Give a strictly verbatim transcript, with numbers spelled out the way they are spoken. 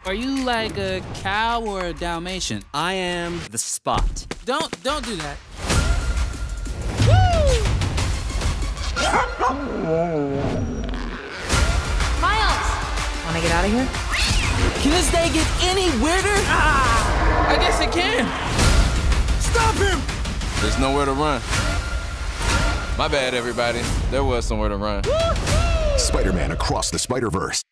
Are you like a cow or a Dalmatian? I am the Spot. Don't, don't do that. Miles! Wanna get out of here? Can this day get any weirder? Ah, I guess it can. Stop him! There's nowhere to run. My bad, everybody. There was somewhere to run. Spider-Man Across the Spider-Verse.